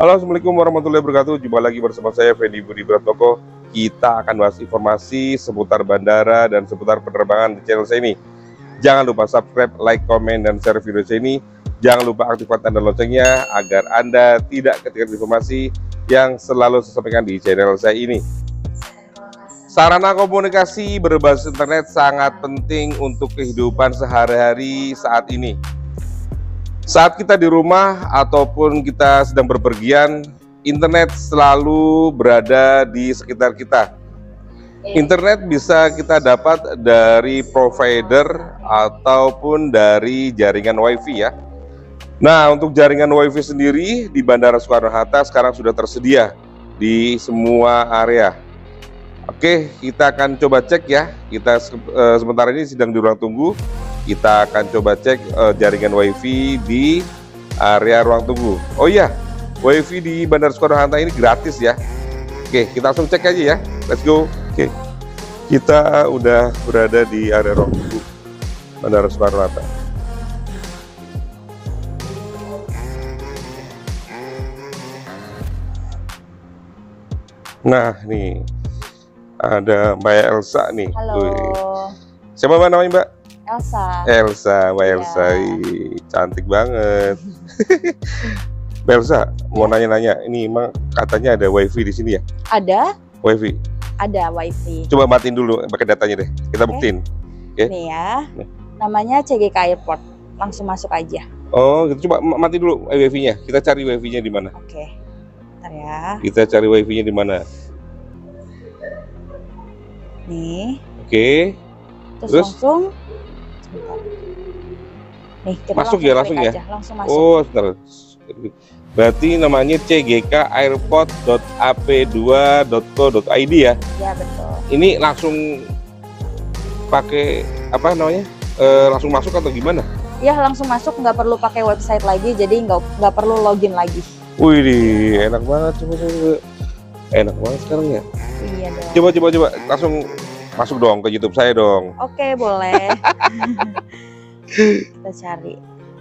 Halo, assalamualaikum warahmatullahi wabarakatuh. Jumpa lagi bersama saya Fendi Budi Pratoko. Kita akan bahas informasi seputar bandara dan seputar penerbangan di channel saya ini. Jangan lupa subscribe, like, komen, dan share video saya ini. Jangan lupa aktifkan tanda loncengnya agar Anda tidak ketinggalan informasi yang selalu saya sampaikan di channel saya ini. Sarana komunikasi berbasis internet sangat penting untuk kehidupan sehari-hari saat ini. Saat kita di rumah ataupun kita sedang bepergian, internet selalu berada di sekitar kita. Internet bisa kita dapat dari provider ataupun dari jaringan WiFi ya. Nah, untuk jaringan WiFi sendiri di Bandara Soekarno-Hatta sekarang sudah tersedia di semua area. Oke, kita akan coba cek ya. Kita sementara ini sedang di ruang tunggu. Kita akan coba cek jaringan WiFi di area ruang tunggu. Oh iya, WiFi di Bandara Soekarno-Hatta ini gratis ya. Oke, kita langsung cek aja ya. Let's go. Oke, kita udah berada di area ruang tunggu Bandara Soekarno-Hatta. Nah, nih ada Mbak Elsa nih. Halo. Siapa namanya Mbak? Elsa, Mbak Elsa, ih, cantik banget. Mbak Elsa, mau nanya-nanya, ini emang katanya ada WiFi di sini ya? Ada? WiFi? Ada WiFi. Coba matiin dulu pakai datanya deh, kita buktiin. Oke. Nih ya, namanya CGK Airport, langsung masuk aja. Oh, gitu. Coba mati dulu WiFi-nya. Kita cari WiFi-nya di mana? Oke, bentar ya. Kita cari WiFi-nya di mana? Nih. Oke. Terus langsung. Sebentar. Nih, kita masuk ya, langsung ya. Langsung masuk. Oh, sebentar. Berarti namanya cgkairport.ap2.co.id ya? Ya, betul. Ini langsung pakai apa namanya? Langsung masuk atau gimana? Ya, langsung masuk, nggak perlu pakai website lagi, jadi nggak perlu login lagi. Wih, enak banget, coba. Enak banget sekarang ya. Iya dong. Coba, langsung masuk dong ke YouTube saya dong. Oke, boleh. Kita cari.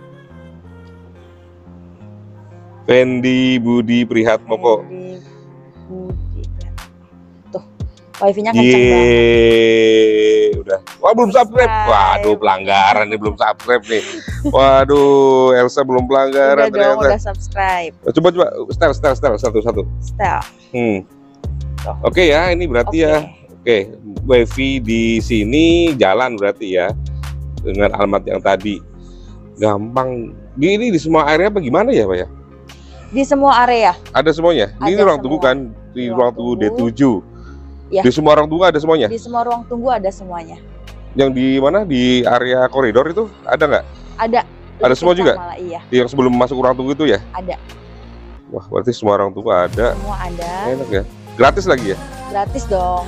Fendi Budi Prihatmoko. Fendi Budi Prihatmoko. Tuh, WiFi-nya kenceng banget. Udah. Wah, belum subscribe. Waduh, pelanggaran nih, belum subscribe nih. Waduh, Elsa belum pelanggaran Udah ternyata. dong, udah subscribe. Coba setel satu-satu. Setel. Oke ya, ini berarti ya. Oke, WiFi di sini jalan berarti ya dengan alamat yang tadi. Gampang. Ini di semua area apa gimana ya, Pak ya? Di semua area. Ada semuanya. Ini Ada ruang semua. tunggu kan? Di ruang tunggu D7. Ya. Di semua ruang tunggu ada semuanya? Di semua ruang tunggu ada semuanya. Yang di mana? Di area koridor itu ada nggak? Ada. Ada semua juga? Malah, iya. Yang sebelum masuk ruang tunggu itu ya? Ada. Wah, berarti semua ruang tunggu ada. Semua ada. Enak ya. Gratis lagi ya? Gratis dong.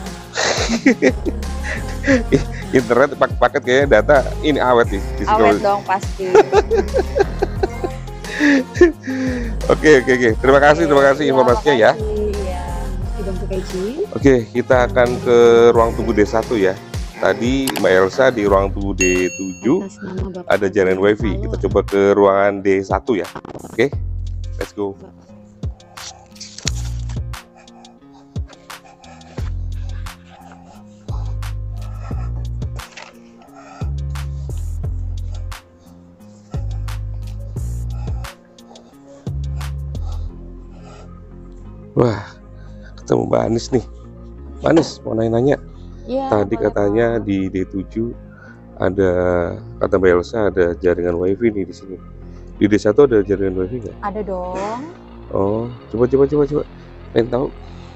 Internet paket kayaknya data ini awet nih. Awet dong pasti. Oke. Terima kasih informasinya ya. Iya. Oke, kita akan ke ruang tunggu D1 ya. Tadi Mbak Elsa di ruang tunggu D7 ada jaringan WiFi. Kita coba ke ruangan D1 ya. Oke, let's go. Wah, ketemu Mbak Anis nih. Mbak Anis mau nanya-nanya. Ya, Tadi katanya di D7 ada, kata Mbak Elsa ada jaringan WiFi nih di sini. Di D1 ada jaringan WiFi nggak? ada dong. Oh, coba. Pengen tahu.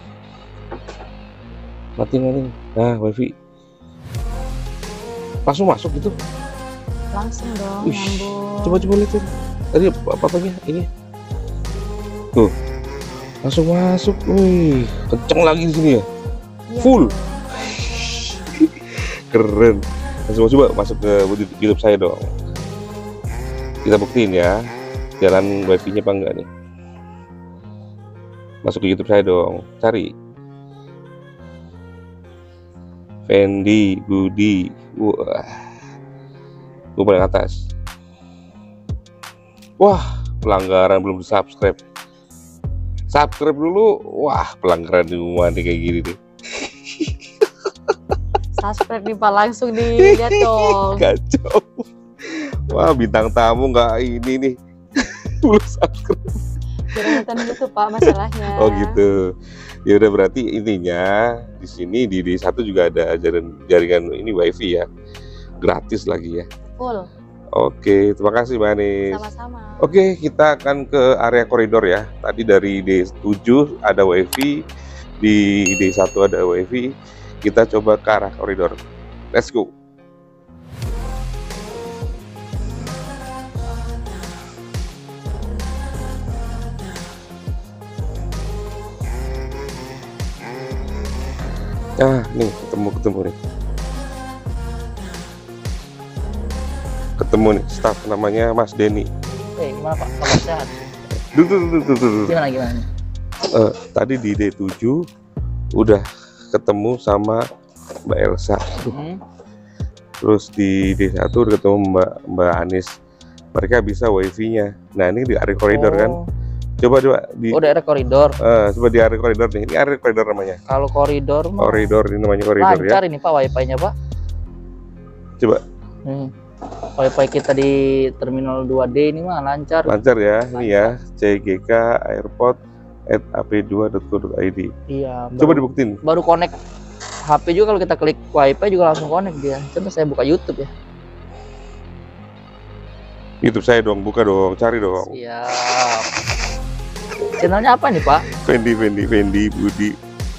Matiin. Nah, WiFi. Langsung masuk gitu. Langsung dong, Wih, nyambung. coba lihat. Tadi apa-apanya ini. Tuh. Langsung masuk. Wih, kenceng lagi di sini ya. Iya, Full. dong. Keren. Langsung coba masuk ke YouTube saya dong. Kita buktiin ya, jalan WiFi-nya apa enggak nih. Masuk ke YouTube saya dong. Cari Fendi Budi. Wah, gue paling atas. Wah, pelanggaran, belum di subscribe. subscribe dulu. Wah, pelanggaran di rumah nih kayak gini nih. Subscribe nih Pak, langsung dilihat dong. Kacau. Wah, bintang tamu nggak ini nih. Belum subscribe. Kira nonton YouTube Pak masalahnya. Oh gitu. Ya udah, berarti intinya di sini di D1 juga ada jaringan ini wifi ya. Gratis lagi ya. Full. Oke, terima kasih Mbak Anis. Sama-sama. Oke, kita akan ke area koridor ya. Tadi dari D7 ada wifi, di D1 ada wifi. Kita coba ke arah koridor. Let's go. Ah, nih ketemu nih. Ketemu nih staff namanya Mas Denny. Gimana Pak? Kabar sehat? Duh. Gimana? Tadi di D7 udah ketemu sama Mbak Elsa. Terus di D1 udah ketemu Mbak Anis. Mereka bisa wifi-nya. Nah, ini di area koridor kan. Coba di daerah koridor. coba di area koridor nih. Ini area koridor namanya. Kalau koridor mah Koridor ini namanya koridor lancar ya. ini Pak wifi-nya Pak. Coba. Wifi kita di terminal 2D ini mah lancar. Lancar ya. Ini ya CGK airport@ap2.co.id. Iya. Coba dibuktiin. Baru connect HP juga, kalau kita klik wifi juga langsung connect dia. Coba saya buka YouTube ya. YouTube saya dong, buka dong, cari dong. Siap. Channelnya apa nih Pak? Fendi Budi.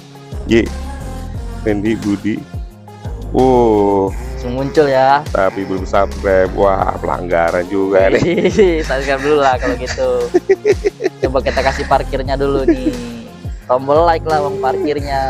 Fendi Budi. Oh, Langsung muncul ya. tapi belum subscribe. Wah, pelanggaran juga nih. Subscribe dulu lah kalau gitu. Coba kita kasih parkirnya dulu nih. Tombol like lah bang parkirnya.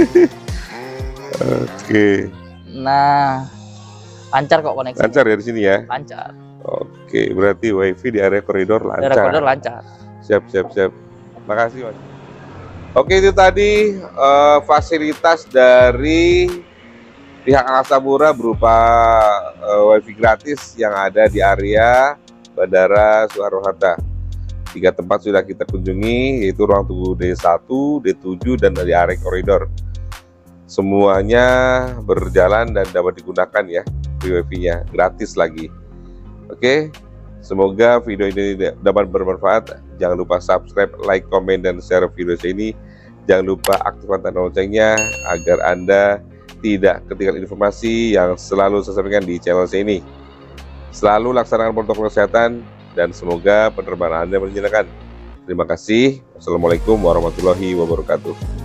Oke. Nah, lancar kok koneksi. Lancar ya di sini ya. Lancar. Oke, berarti wifi di area koridor lancar. Daerah koridor lancar. Siap. Makasih Mas. Oke, itu tadi fasilitas dari pihak Angkasa Pura berupa wifi gratis yang ada di area Bandara Soekarno-Hatta. 3 tempat sudah kita kunjungi, yaitu ruang tunggu D1, D7, dan di area koridor. Semuanya berjalan dan dapat digunakan ya, wifi-nya gratis lagi. Oke, semoga video ini dapat bermanfaat. Jangan lupa subscribe, like, komen, dan share video ini. Jangan lupa aktifkan tanda loncengnya agar Anda tidak ketinggalan informasi yang selalu saya sampaikan di channel saya ini. Selalu laksanakan protokol kesehatan dan semoga penerbangan Anda menyenangkan. Terima kasih. Wassalamualaikum warahmatullahi wabarakatuh.